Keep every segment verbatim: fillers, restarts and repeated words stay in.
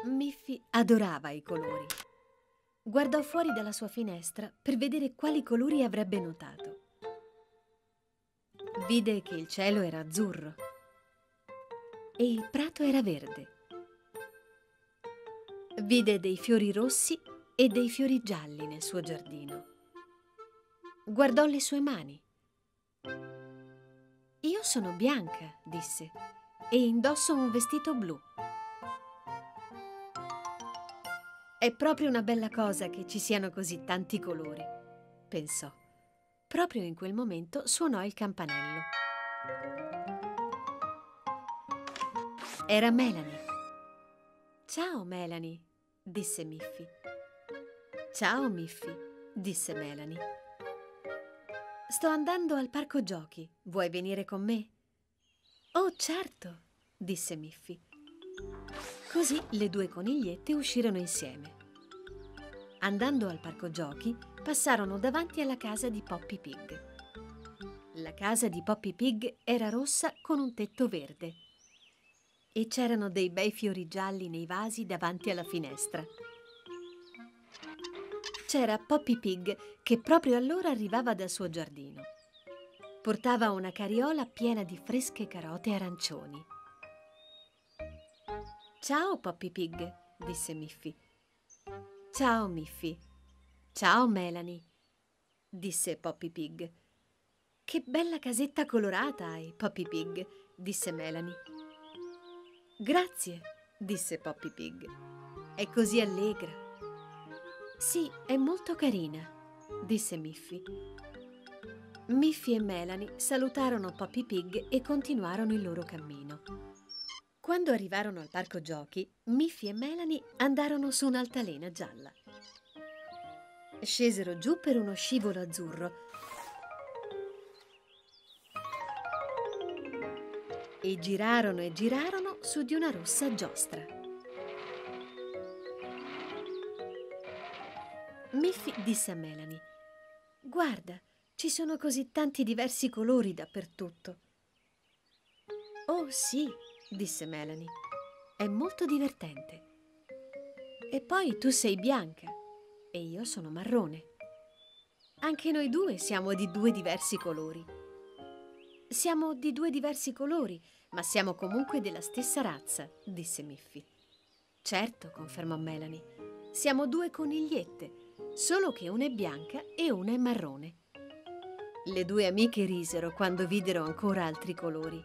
Miffy adorava i colori. Guardò fuori dalla sua finestra per vedere quali colori avrebbe notato. Vide che il cielo era azzurro e il prato era verde. Vide dei fiori rossi e dei fiori gialli nel suo giardino. Guardò le sue mani. «Io sono bianca», disse, «e indosso un vestito blu». «È proprio una bella cosa che ci siano così tanti colori», pensò. Proprio in quel momento suonò il campanello. Era Melanie. «Ciao, Melanie», disse Miffy. «Ciao, Miffy», disse Melanie. «Sto andando al parco giochi. Vuoi venire con me?» «Oh, certo», disse Miffy. Così le due conigliette uscirono insieme. Andando al parco giochi, passarono davanti alla casa di Poppy Pig. La casa di Poppy Pig era rossa con un tetto verde e c'erano dei bei fiori gialli nei vasi davanti alla finestra. C'era Poppy Pig che proprio allora arrivava dal suo giardino. Portava una carriola piena di fresche carote arancioni. «Ciao, Poppy Pig», disse Miffy. «Ciao, Miffy». «Ciao, Melanie», disse Poppy Pig. «Che bella casetta colorata hai, Poppy Pig», disse Melanie. «Grazie», disse Poppy Pig. «È così allegra». «Sì, è molto carina», disse Miffy. Miffy e Melanie salutarono Poppy Pig e continuarono il loro cammino. Quando arrivarono al parco giochi, Miffy e Melanie andarono su un'altalena gialla. Scesero giù per uno scivolo azzurro e girarono e girarono su di una rossa giostra. Miffy disse a Melanie: «Guarda, ci sono così tanti diversi colori dappertutto». «Oh sì», disse Melanie, «è molto divertente. E poi tu sei bianca e io sono marrone. Anche noi due siamo di due diversi colori». «Siamo di due diversi colori, ma siamo comunque della stessa razza», disse Miffy. «Certo», confermò Melanie, «siamo due conigliette, solo che una è bianca e una è marrone». Le due amiche risero quando videro ancora altri colori.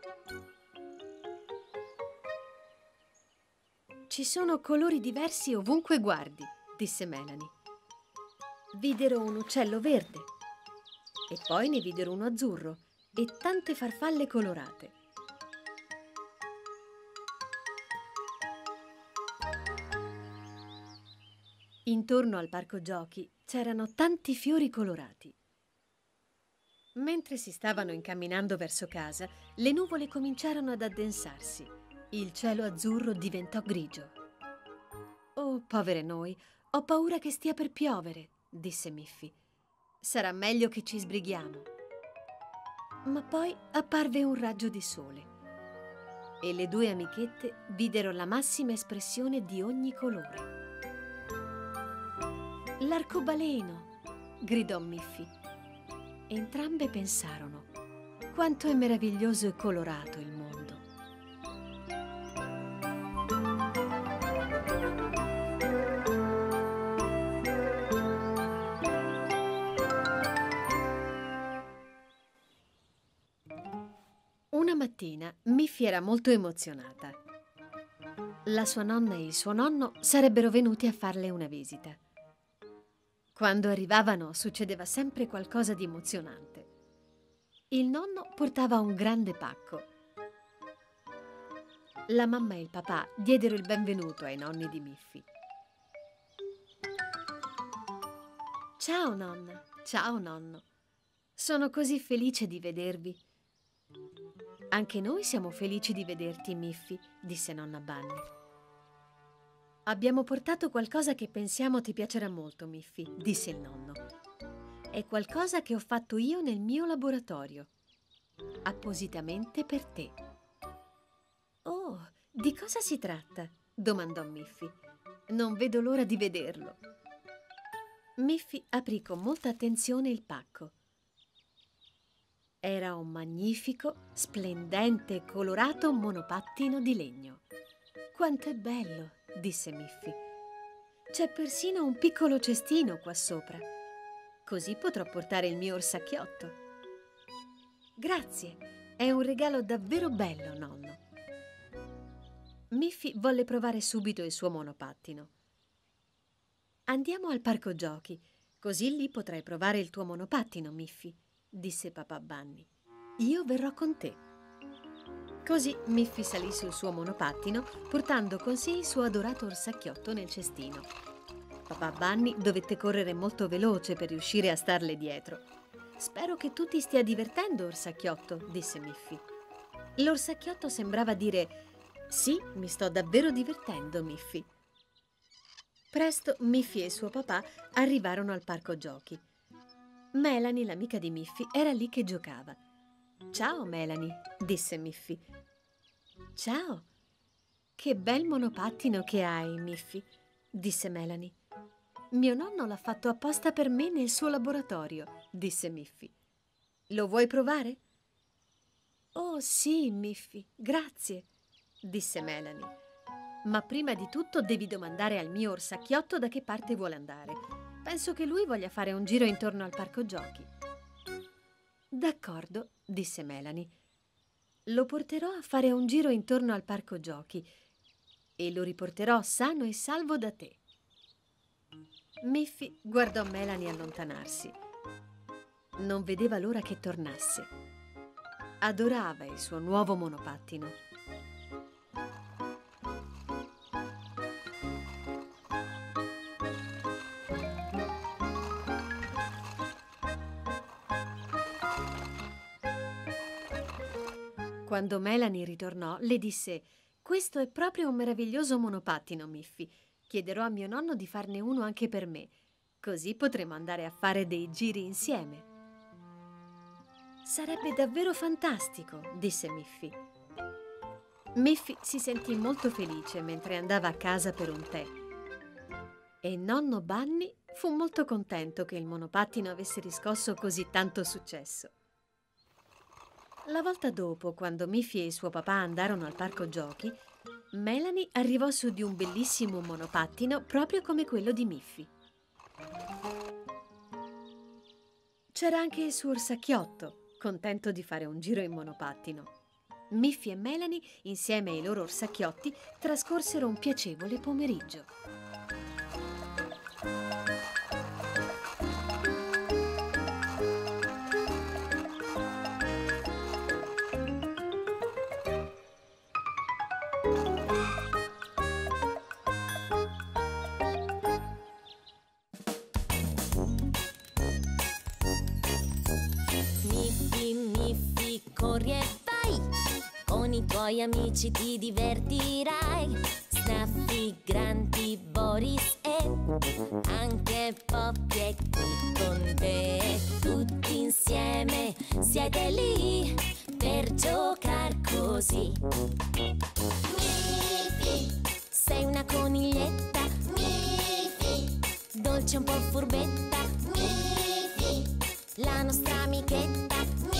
«Ci sono colori diversi ovunque guardi», disse Melanie. Videro un uccello verde e poi ne videro uno azzurro e tante farfalle colorate. Intorno al parco giochi c'erano tanti fiori colorati. Mentre si stavano incamminando verso casa, le nuvole cominciarono ad addensarsi. Il cielo azzurro diventò grigio. «Oh, povere noi, ho paura che stia per piovere», disse Miffy. «Sarà meglio che ci sbrighiamo». Ma poi apparve un raggio di sole e le due amichette videro la massima espressione di ogni colore. «L'arcobaleno!» gridò Miffy. Entrambe pensarono: quanto è meraviglioso e colorato il mondo. Una mattina Miffy era molto emozionata. La sua nonna e il suo nonno sarebbero venuti a farle una visita. Quando arrivavano succedeva sempre qualcosa di emozionante. Il nonno portava un grande pacco. La mamma e il papà diedero il benvenuto ai nonni di Miffy. «Ciao nonna, ciao nonno. Sono così felice di vedervi». «Anche noi siamo felici di vederti, Miffy», disse nonna Bunny. «Abbiamo portato qualcosa che pensiamo ti piacerà molto, Miffy», disse il nonno. «È qualcosa che ho fatto io nel mio laboratorio, appositamente per te». «Oh, di cosa si tratta?» domandò Miffy. Non vedo l'ora di vederlo. Miffy aprì con molta attenzione il pacco. Era un magnifico, splendente e colorato monopattino di legno. Quanto è bello, disse Miffy. C'è persino un piccolo cestino qua sopra. Così potrò portare il mio orsacchiotto. Grazie, è un regalo davvero bello, nonno. Miffy volle provare subito il suo monopattino. Andiamo al parco giochi, così lì potrai provare il tuo monopattino, Miffy, disse papà Bunny. Io verrò con te. Così Miffy salì sul suo monopattino, portando con sé il suo adorato orsacchiotto nel cestino. Papà Bunny dovette correre molto veloce per riuscire a starle dietro. Spero che tu ti stia divertendo, orsacchiotto, disse Miffy. L'orsacchiotto sembrava dire: sì, mi sto davvero divertendo, Miffy. Presto Miffy e suo papà arrivarono al parco giochi. Melanie, l'amica di Miffy, era lì che giocava. Ciao Melanie, disse Miffy. Ciao, che bel monopattino che hai, Miffy, disse Melanie. Mio nonno l'ha fatto apposta per me nel suo laboratorio, disse Miffy. Lo vuoi provare? Oh sì, Miffy, grazie, disse Melanie. Ma prima di tutto devi domandare al mio orsacchiotto da che parte vuole andare. Penso che lui voglia fare un giro intorno al parco giochi. D'accordo, disse Melanie. Lo porterò a fare un giro intorno al parco giochi e lo riporterò sano e salvo da te. Miffy guardò Melanie allontanarsi. Non vedeva l'ora che tornasse. Adorava il suo nuovo monopattino. Quando Melanie ritornò, le disse: questo è proprio un meraviglioso monopattino, Miffy. Chiederò a mio nonno di farne uno anche per me, così potremo andare a fare dei giri insieme. Sarebbe davvero fantastico, disse Miffy. Miffy si sentì molto felice mentre andava a casa per un tè. E nonno Bunny fu molto contento che il monopattino avesse riscosso così tanto successo. La volta dopo, quando Miffy e suo papà andarono al parco giochi, Melanie arrivò su di un bellissimo monopattino proprio come quello di Miffy. C'era anche il suo orsacchiotto, contento di fare un giro in monopattino. Miffy e Melanie, insieme ai loro orsacchiotti, trascorsero un piacevole pomeriggio. Corri e vai, con i tuoi amici ti divertirai. Snuffy, Grunty, Boris e anche Poppy è qui con te. Tutti insieme siete lì per giocare così. Miffy, sei una coniglietta. Miffy, dolce un po' furbetta. Miffy, la nostra amichetta.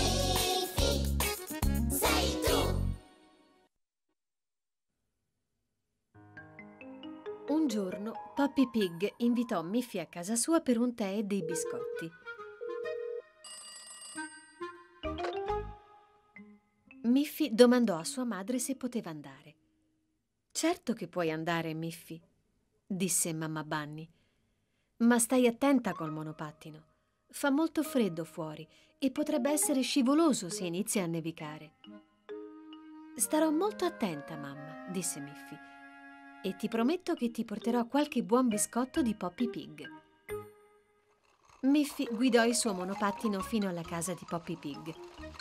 Un giorno Poppy Pig invitò Miffy a casa sua per un tè e dei biscotti. Miffy domandò a sua madre se poteva andare. Certo che puoi andare, Miffy, disse mamma Bunny. Ma stai attenta col monopattino. Fa molto freddo fuori e potrebbe essere scivoloso se inizia a nevicare. Starò molto attenta, mamma, disse Miffy. E ti prometto che ti porterò qualche buon biscotto di Poppy Pig. Miffy guidò il suo monopattino fino alla casa di Poppy Pig.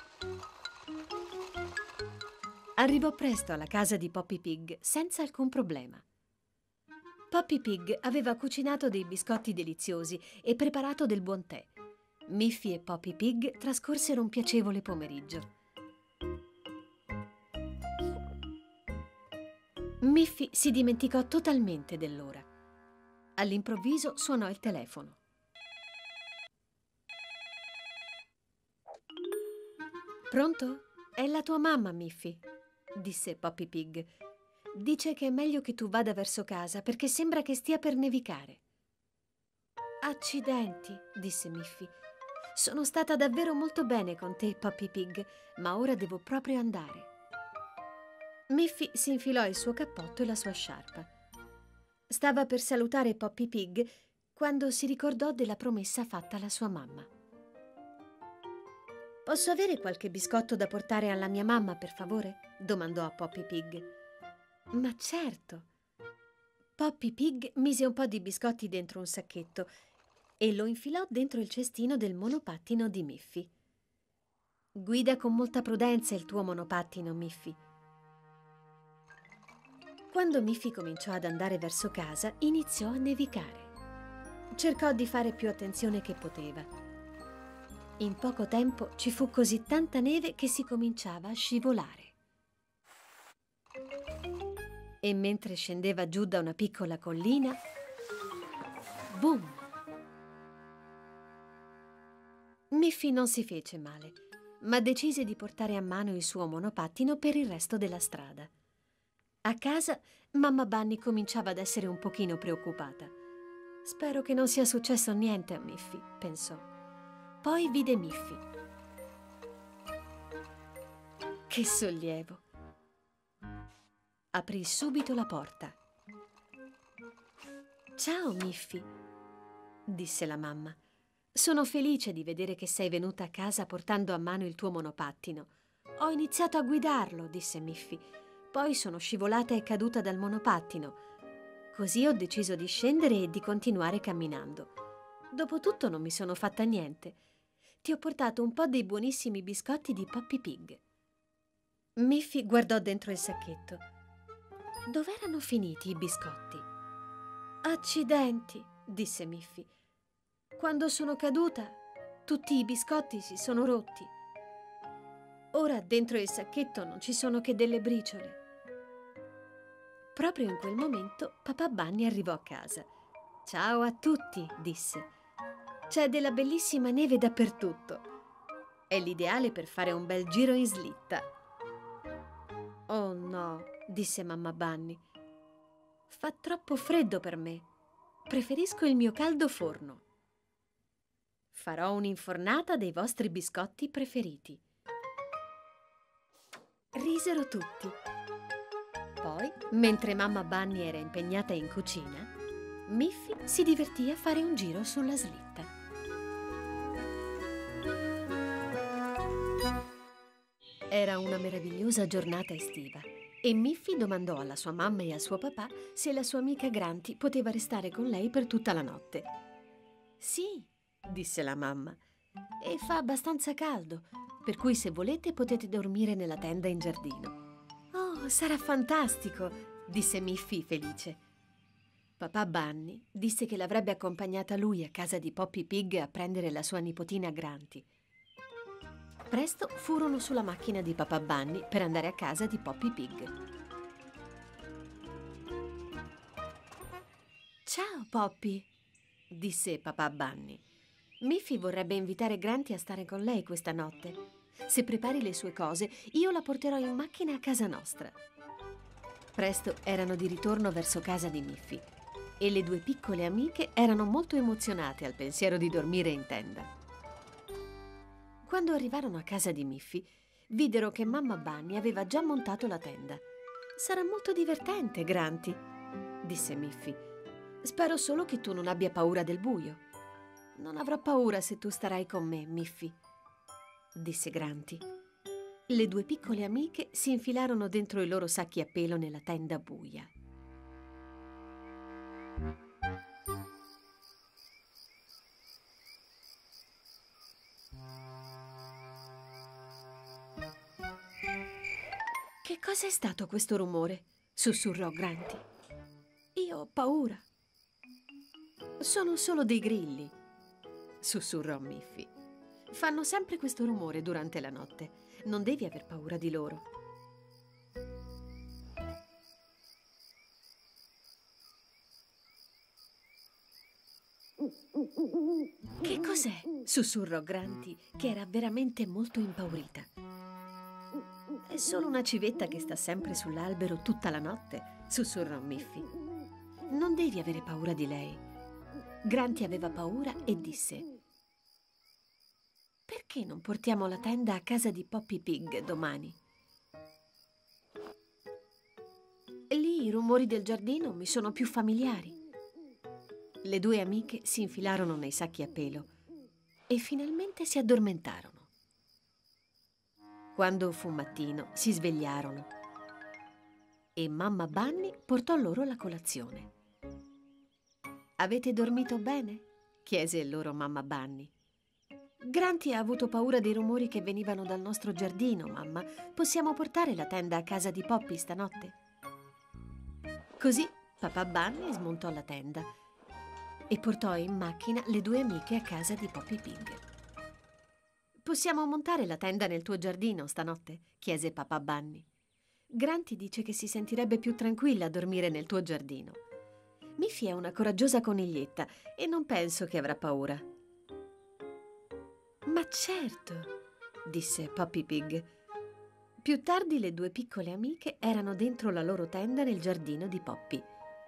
Arrivò presto alla casa di Poppy Pig senza alcun problema. Poppy Pig aveva cucinato dei biscotti deliziosi e preparato del buon tè. Miffy e Poppy Pig trascorsero un piacevole pomeriggio. Miffy si dimenticò totalmente dell'ora. All'improvviso suonò il telefono. «Pronto? È la tua mamma, Miffy», disse Poppy Pig. «Dice che è meglio che tu vada verso casa perché sembra che stia per nevicare». «Accidenti», disse Miffy. «Sono stata davvero molto bene con te, Poppy Pig, ma ora devo proprio andare». Miffy si infilò il suo cappotto e la sua sciarpa. Stava per salutare Poppy Pig quando si ricordò della promessa fatta alla sua mamma. «Posso avere qualche biscotto da portare alla mia mamma, per favore?» domandò a Poppy Pig. «Ma certo!» Poppy Pig mise un po' di biscotti dentro un sacchetto e lo infilò dentro il cestino del monopattino di Miffy. «Guida con molta prudenza il tuo monopattino, Miffy». Quando Miffy cominciò ad andare verso casa, iniziò a nevicare. Cercò di fare più attenzione che poteva. In poco tempo ci fu così tanta neve che si cominciava a scivolare. E mentre scendeva giù da una piccola collina, boom! Miffy non si fece male, ma decise di portare a mano il suo monopattino per il resto della strada. A casa, mamma Bunny cominciava ad essere un pochino preoccupata. «Spero che non sia successo niente a Miffy», pensò. Poi vide Miffy. Che sollievo! Aprì subito la porta. «Ciao, Miffy», disse la mamma. «Sono felice di vedere che sei venuta a casa portando a mano il tuo monopattino. Ho iniziato a guidarlo», disse Miffy. «Poi sono scivolata e caduta dal monopattino. Così ho deciso di scendere e di continuare camminando. Dopotutto non mi sono fatta niente. Ti ho portato un po' dei buonissimi biscotti di Poppy Pig». Miffy guardò dentro il sacchetto. Dov'erano finiti i biscotti? «Accidenti», disse Miffy. «Quando sono caduta, tutti i biscotti si sono rotti. Ora dentro il sacchetto non ci sono che delle briciole». Proprio in quel momento Papà Bunny arrivò a casa. «Ciao a tutti», disse. «C'è della bellissima neve dappertutto. È l'ideale per fare un bel giro in slitta». «Oh no», disse Mamma Bunny. «Fa troppo freddo per me. Preferisco il mio caldo forno. Farò un'infornata dei vostri biscotti preferiti». Risero tutti. Poi, mentre Mamma Bunny era impegnata in cucina, Miffy si divertì a fare un giro sulla slitta. Era una meravigliosa giornata estiva e Miffy domandò alla sua mamma e al suo papà se la sua amica Granty poteva restare con lei per tutta la notte. «Sì», disse la mamma, «e fa abbastanza caldo, per cui se volete potete dormire nella tenda in giardino». «Oh, sarà fantastico», disse Miffy felice. Papà Bunny disse che l'avrebbe accompagnata lui a casa di Poppy Pig a prendere la sua nipotina Granty. Presto furono sulla macchina di Papà Bunny per andare a casa di Poppy Pig. «Ciao, Poppy», disse Papà Bunny. «Miffy vorrebbe invitare Granty a stare con lei questa notte. Se prepari le sue cose, io la porterò in macchina a casa nostra». Presto erano di ritorno verso casa di Miffy e le due piccole amiche erano molto emozionate al pensiero di dormire in tenda. Quando arrivarono a casa di Miffy, videro che Mamma Bunny aveva già montato la tenda. «Sarà molto divertente, Granty», disse Miffy. «Spero solo che tu non abbia paura del buio». «Non avrò paura se tu starai con me, Miffy», disse Granty. Le due piccole amiche si infilarono dentro i loro sacchi a pelo nella tenda buia. «Che cosa è stato questo rumore?» sussurrò Granty. «Io ho paura». «Sono solo dei grilli», sussurrò Miffy. «Fanno sempre questo rumore durante la notte. Non devi aver paura di loro». Che cos'è? Sussurrò Granti, che era veramente molto impaurita. È solo una civetta che sta sempre sull'albero tutta la notte, sussurrò Miffy. Non devi avere paura di lei. Granti aveva paura e disse: perché non portiamo la tenda a casa di Poppy Pig domani? Lì i rumori del giardino mi sono più familiari. Le due amiche si infilarono nei sacchi a pelo e finalmente si addormentarono. Quando fu mattino si svegliarono e mamma Bunny portò loro la colazione. Avete dormito bene? Chiese loro mamma Bunny. Granti ha avuto paura dei rumori che venivano dal nostro giardino, mamma. Possiamo portare la tenda a casa di Poppy stanotte? Così papà Bunny smontò la tenda e portò in macchina le due amiche a casa di Poppy Pig. Possiamo montare la tenda nel tuo giardino stanotte? Chiese papà Bunny. Granti dice che si sentirebbe più tranquilla a dormire nel tuo giardino. Miffy è una coraggiosa coniglietta e non penso che avrà paura. Ma certo, disse Poppy Pig. Più tardi le due piccole amiche erano dentro la loro tenda nel giardino di Poppy.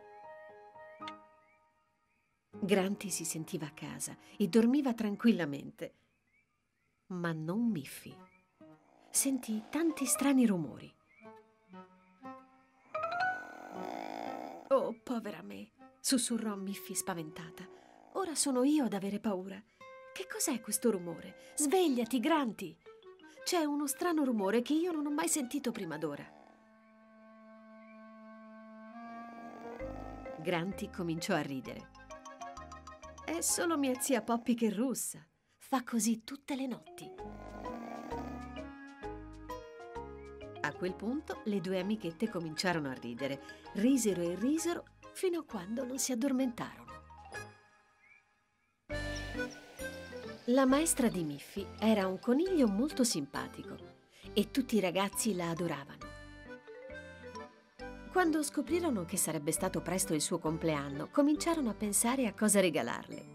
Granti si sentiva a casa e dormiva tranquillamente. Ma non Miffy. Sentì tanti strani rumori. Oh, povera me, sussurrò Miffy spaventata. Ora sono io ad avere paura. Che cos'è questo rumore? Svegliati, Granti! C'è uno strano rumore che io non ho mai sentito prima d'ora. Granti cominciò a ridere. È solo mia zia Poppy che russa. Fa così tutte le notti. A quel punto le due amichette cominciarono a ridere. Risero e risero fino a quando non si addormentarono. La maestra di Miffy era un coniglio molto simpatico e tutti i ragazzi la adoravano. Quando scoprirono che sarebbe stato presto il suo compleanno, cominciarono a pensare a cosa regalarle.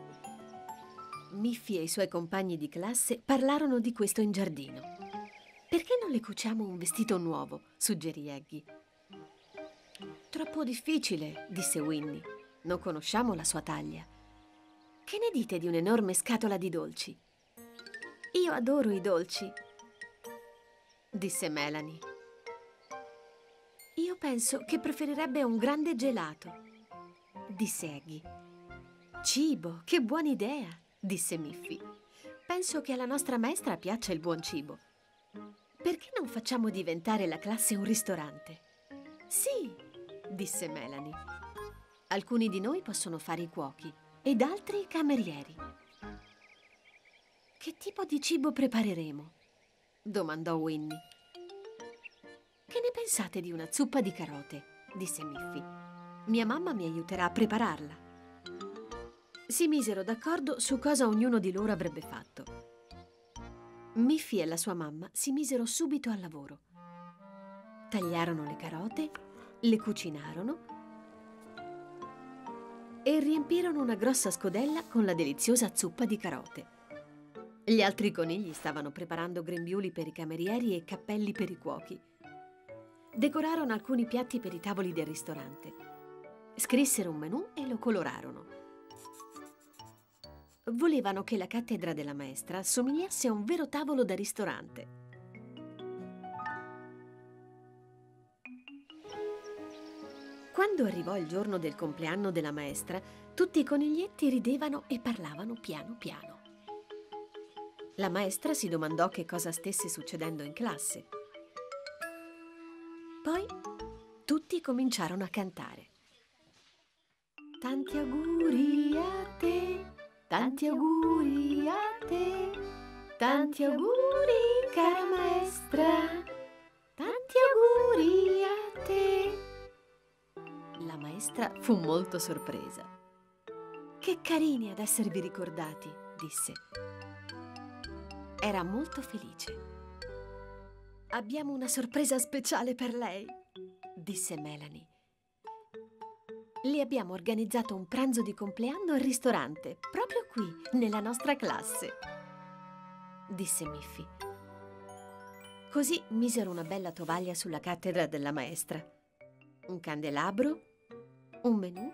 Miffy e i suoi compagni di classe parlarono di questo in giardino. «Perché non le cuciamo un vestito nuovo?» suggerì Eggy. «Troppo difficile», disse Winnie. «Non conosciamo la sua taglia». «Che ne dite di un'enorme scatola di dolci?» «Io adoro i dolci», disse Melanie. «Io penso che preferirebbe un grande gelato», disse Eggy. «Cibo, che buona idea», disse Miffy. «Penso che alla nostra maestra piaccia il buon cibo. Perché non facciamo diventare la classe un ristorante?» «Sì», disse Melanie. «Alcuni di noi possono fare i cuochi ed altri i camerieri». «Che tipo di cibo prepareremo?» domandò Winnie. «Che ne pensate di una zuppa di carote?» disse Miffy. «Mia mamma mi aiuterà a prepararla». Si misero d'accordo su cosa ognuno di loro avrebbe fatto. Miffy e la sua mamma si misero subito al lavoro. Tagliarono le carote, le cucinarono e riempirono una grossa scodella con la deliziosa zuppa di carote. Gli altri conigli stavano preparando grembiuli per i camerieri e cappelli per i cuochi. Decorarono alcuni piatti per i tavoli del ristorante. Scrissero un menù e lo colorarono. Volevano che la cattedra della maestra assomigliasse a un vero tavolo da ristorante. Quando arrivò il giorno del compleanno della maestra, tutti i coniglietti ridevano e parlavano piano piano. La maestra si domandò che cosa stesse succedendo in classe. Poi tutti cominciarono a cantare. Tanti auguri a te, tanti auguri a te, tanti auguri cara maestra, tanti auguri a te. La maestra fu molto sorpresa. Che carini ad esservi ricordati, disse. Era molto felice. Abbiamo una sorpresa speciale per lei, disse Melanie. Le abbiamo organizzato un pranzo di compleanno al ristorante, proprio qui, nella nostra classe, disse Miffy. Così misero una bella tovaglia sulla cattedra della maestra, un candelabro, un menù,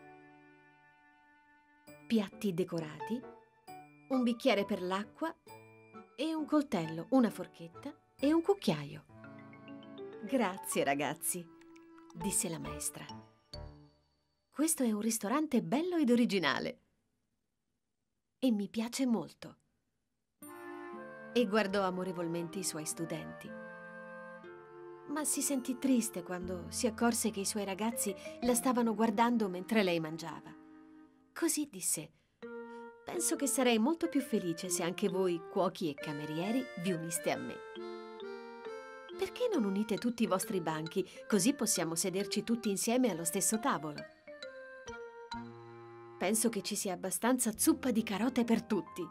piatti decorati, un bicchiere per l'acqua e un coltello, una forchetta e un cucchiaio. Grazie, ragazzi, disse la maestra. Questo è un ristorante bello ed originale e mi piace molto. E guardò amorevolmente i suoi studenti. Ma si sentì triste quando si accorse che i suoi ragazzi la stavano guardando mentre lei mangiava. Così disse: penso che sarei molto più felice se anche voi, cuochi e camerieri, vi uniste a me. Perché non unite tutti i vostri banchi, così possiamo sederci tutti insieme allo stesso tavolo? Penso che ci sia abbastanza zuppa di carote per tutti.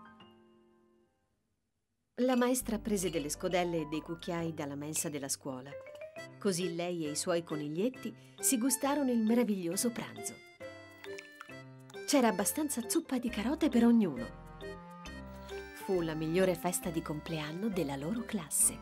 La maestra prese delle scodelle e dei cucchiai dalla mensa della scuola. Così lei e i suoi coniglietti si gustarono il meraviglioso pranzo. C'era abbastanza zuppa di carote per ognuno. Fu la migliore festa di compleanno della loro classe.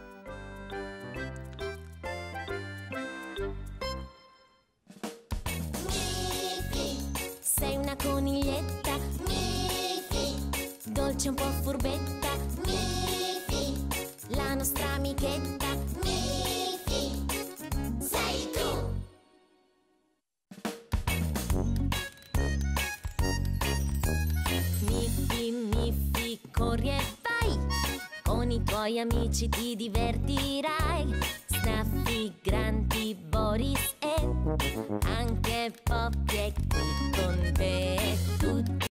Sei una coniglietta, Miffy, dolce un po' furbetta, Miffy, la nostra amichetta, Miffy, sei tu! Miffy, Miffy, corri e vai, con i tuoi amici ti divertirai. Snaffy, Granti, Boris e anche Poppy è qui con te.